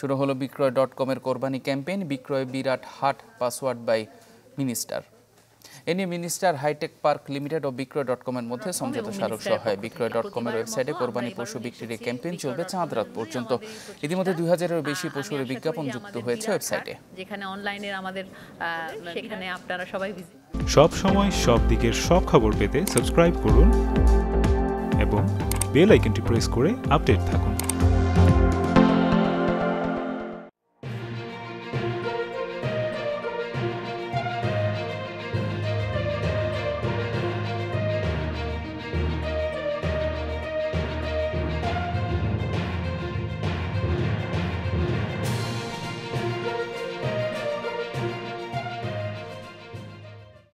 শুরু হলো বিক্রয়.com-এর কোরবানি ক্যাম্পেইন, বিক্রয় বিরাট হাট পাসওয়ার্ড বাই মিনিস্টার। এ নিয়ে মিনিস্টার হাইটেক পার্ক লিমিটেড ও বিক্রয়.com-এর মধ্যে সমঝোতা স্মারক সই হয়। বিক্রয়.com-এর ওয়েবসাইটে কোরবানি পশু বিক্রির ক্যাম্পেইন চলবে চাঁদ রাত পর্যন্ত। ইতিমধ্যে 2000-এরও বেশি পশুর বিজ্ঞাপন যুক্ত হয়েছে ওয়েবসাইটে। যেখানে অনলাইনে আমাদের সেখানে আপনারা সবাই সব সময় সব দিকের সব খবর পেতে সাবস্ক্রাইব করুন এবং বেল আইকনটি প্রেস করে আপডেট থাকুন।